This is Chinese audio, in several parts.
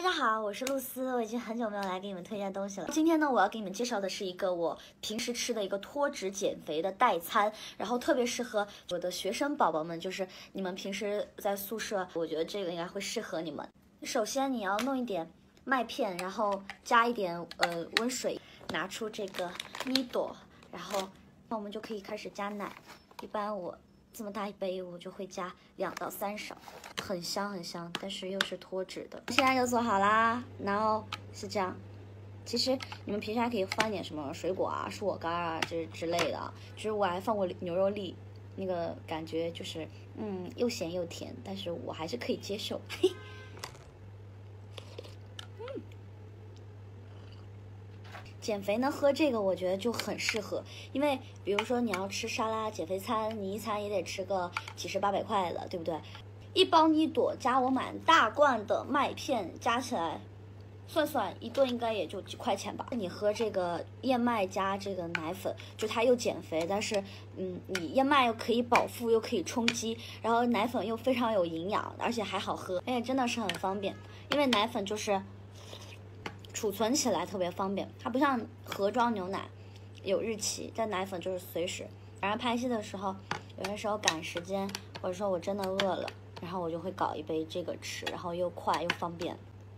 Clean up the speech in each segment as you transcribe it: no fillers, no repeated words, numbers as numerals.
大家好，我是露丝，我已经很久没有来给你们推荐东西了。今天呢，我要给你们介绍的是一个我平时吃的一个脱脂减肥的代餐，然后特别适合我的学生宝宝们，就是你们平时在宿舍，我觉得这个应该会适合你们。首先你要弄一点麦片，然后加一点温水，拿出这个妮朵，然后那我们就可以开始加奶。一般我这么大一杯，我就会加2到3勺，很香很香，但是又是脱脂的。现在就做好啦，然后是这样。其实你们平时还可以放点什么水果啊、蔬果干啊这之类的啊。就是我还放过牛肉粒，那个感觉就是又咸又甜，但是我还是可以接受。嘿。减肥呢，喝这个我觉得就很适合，因为比如说你要吃沙拉减肥餐，你一餐也得吃个几十800块的，对不对？一包妮朵加我买大罐的麦片，加起来算算一顿应该也就几块钱吧。你喝这个燕麦加这个奶粉，就它又减肥，但是你燕麦又可以饱腹又可以充饥，然后奶粉又非常有营养，而且还好喝，而且真的是很方便，因为奶粉就是储存起来特别方便，它不像盒装牛奶有日期，但奶粉就是随时。晚上拍戏的时候，有的时候赶时间，或者说我真的饿了，然后我就会搞一杯这个吃，然后又快又方便。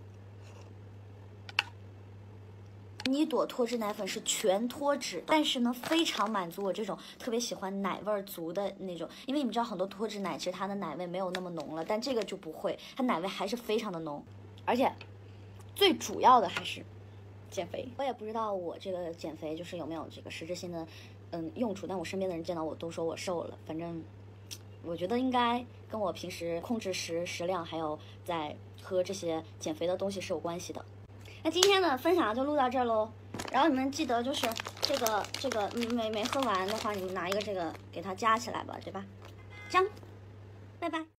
妮朵脱脂奶粉是全脱脂的，但是呢，非常满足我这种特别喜欢奶味足的那种。因为你们知道很多脱脂奶其实它的奶味没有那么浓了，但这个就不会，它奶味还是非常的浓，而且最主要的还是减肥。我也不知道我这个减肥就是有没有这个实质性的用处，但我身边的人见到我都说我瘦了。反正我觉得应该跟我平时控制食量还有在喝这些减肥的东西是有关系的。那今天的分享就录到这儿喽，然后你们记得就是这个没喝完的话，你们拿一个这个给它夹起来吧，对吧？这样，拜拜。